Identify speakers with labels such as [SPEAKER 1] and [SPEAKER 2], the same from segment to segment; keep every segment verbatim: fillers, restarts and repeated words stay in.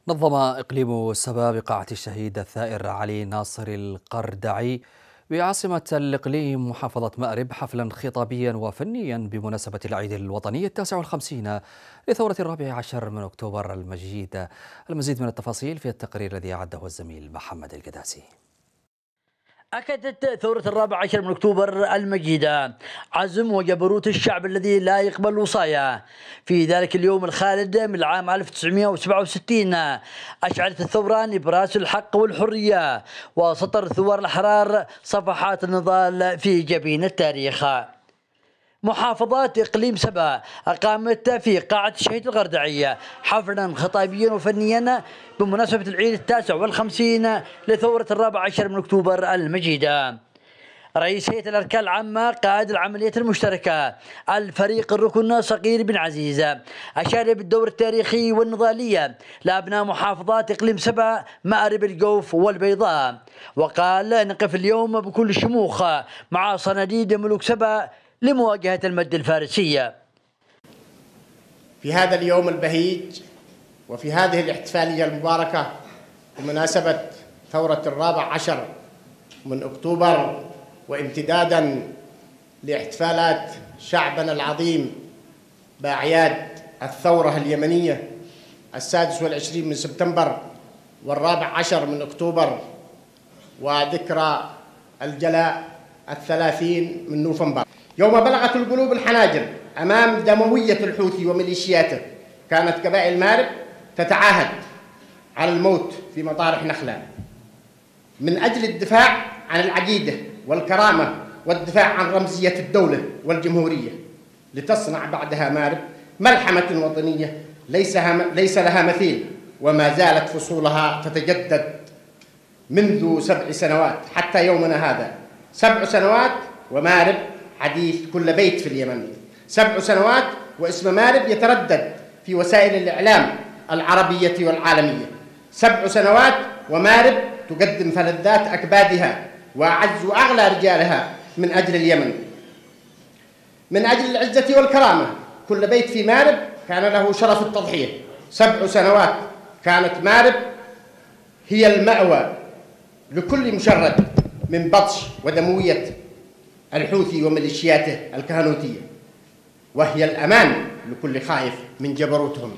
[SPEAKER 1] نظم إقليم سبا بقاعة الشهيد الثائر علي ناصر القردعي بعاصمة الإقليم محافظة مأرب حفلا خطابيا وفنيا بمناسبة العيد الوطني التاسع والخمسين لثورة الرابع عشر من أكتوبر المجيد. المزيد من التفاصيل في التقرير الذي أعده الزميل محمد القداسي.
[SPEAKER 2] أكدت ثورة الرابع عشر من أكتوبر المجيدة عزم وجبروت الشعب الذي لا يقبل الوصاية. في ذلك اليوم الخالد من العام ألف وتسعمئة وسبعة وستين أشعلت الثورة نبراس الحق والحرية، وسطر ثوار الأحرار صفحات النضال في جبين التاريخ. محافظات إقليم سبا أقامت في قاعة الشهيد القردعي حفلا خطابيا وفنيا بمناسبة العيد التاسع والخمسين لثورة الرابع عشر من أكتوبر المجيدة. رئيس هيئة الأركان العامة قائد العملية المشتركة الفريق الركن صقير بن عزيز أشار بالدور التاريخي والنضالية لأبناء محافظات إقليم سبا مأرب الجوف والبيضاء، وقال نقف اليوم بكل شموخ مع صناديد ملوك سبا لمواجهة المد الفارسية.
[SPEAKER 3] في هذا اليوم البهيج وفي هذه الاحتفالية المباركة بمناسبة ثورة الرابع عشر من أكتوبر، وامتدادا لاحتفالات شعبنا العظيم بأعياد الثورة اليمنية السادس والعشرين من سبتمبر والرابع عشر من أكتوبر، وذكرى الجلاء الثلاثين من نوفمبر. يوم بلغت القلوب الحناجر أمام دموية الحوثي وميليشياته، كانت قبائل مأرب تتعاهد على الموت في مطارح نخلة من أجل الدفاع عن العقيدة والكرامة والدفاع عن رمزية الدولة والجمهورية، لتصنع بعدها مأرب ملحمة وطنية ليس ليس لها مثيل، وما زالت فصولها تتجدد منذ سبع سنوات حتى يومنا هذا. سبع سنوات ومأرب حديث كل بيت في اليمن، سبع سنوات واسم مأرب يتردد في وسائل الإعلام العربية والعالمية، سبع سنوات ومأرب تقدم فلذات أكبادها وأعز وأغلى رجالها من أجل اليمن، من أجل العزة والكرامة. كل بيت في مأرب كان له شرف التضحية. سبع سنوات كانت مأرب هي المأوى لكل مشرد من بطش ودموية الحوثي وميليشياته الكهنوتية، وهي الأمان لكل خائف من جبروتهم.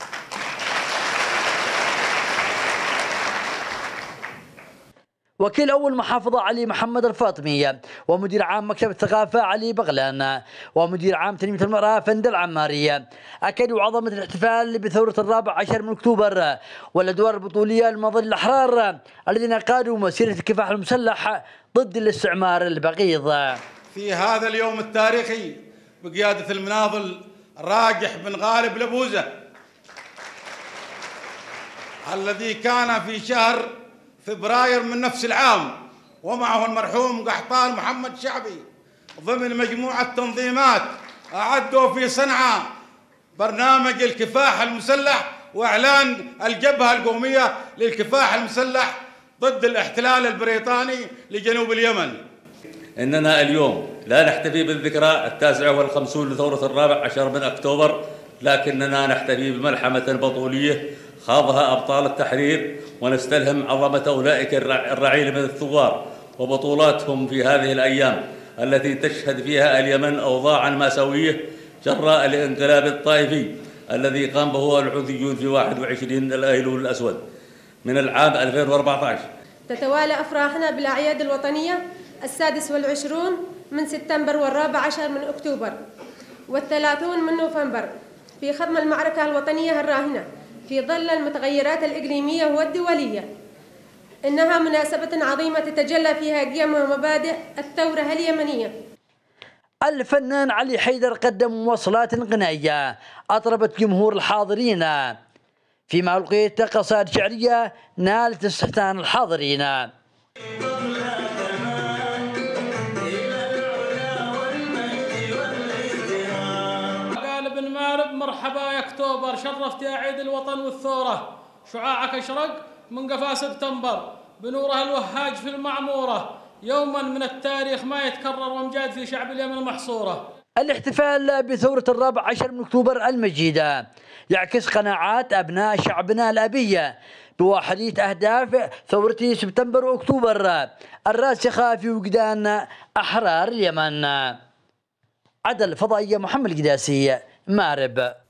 [SPEAKER 2] وكيل أول محافظة علي محمد الفاطمي، ومدير عام مكتب الثقافة علي بغلان، ومدير عام تنمية المرأة فند العمارية أكدوا عظمة الاحتفال بثورة الرابع عشر من أكتوبر والأدوار البطولية للمظل الأحرار الذين قادوا مسيرة الكفاح المسلح ضد الاستعمار البغيض.
[SPEAKER 4] في هذا اليوم التاريخي بقيادة المناضل راجح بن غالب لبوزة الذي كان في شهر فبراير من نفس العام، ومعه المرحوم قحطان محمد شعبي، ضمن مجموعة تنظيمات أعدوا في صنعاء برنامج الكفاح المسلح وإعلان الجبهة القومية للكفاح المسلح ضد الاحتلال البريطاني لجنوب اليمن.
[SPEAKER 5] إننا اليوم لا نحتفي بالذكرى التاسعة والخمسون لثورة الرابع عشر من أكتوبر، لكننا نحتفي بملحمة بطولية خاضها أبطال التحرير، ونستلهم عظمة أولئك الرعيل من الثوار وبطولاتهم في هذه الأيام التي تشهد فيها اليمن أوضاعا مأساوية جراء الانقلاب الطائفي الذي قام به الحوثيون في واحد وعشرين الأيلول الأسود من العام ألفين وأربعة عشر.
[SPEAKER 6] تتوالى أفراحنا بالأعياد الوطنية السادس والعشرون من سبتمبر والرابع عشر من أكتوبر والثلاثون من نوفمبر في خضم المعركة الوطنية الراهنة في ظل المتغيرات الإقليمية والدولية. إنها مناسبة عظيمة تتجلى فيها قيم ومبادئ الثورة اليمنية.
[SPEAKER 2] الفنان علي حيدر قدم مواصلات غنائية أطربت جمهور الحاضرين، فيما ألقيت قصائد شعرية نالت استحسان الحاضرين.
[SPEAKER 7] قال ابن مأرب مرحبا يا اكتوبر، شرفت يا عيد الوطن والثورة، شعاعك اشرق من قفا سبتمبر بنوره الوهاج في المعمورة، يوما من التاريخ ما يتكرر وامجاد في شعب اليمن محصورة.
[SPEAKER 2] الاحتفال بثورة الرابع عشر من أكتوبر المجيدة يعكس قناعات أبناء شعبنا الأبية بواحدية أهداف ثورة سبتمبر وأكتوبر الراسخة في وجدان أحرار اليمن. عدل الفضائية محمد القداسي، مأرب.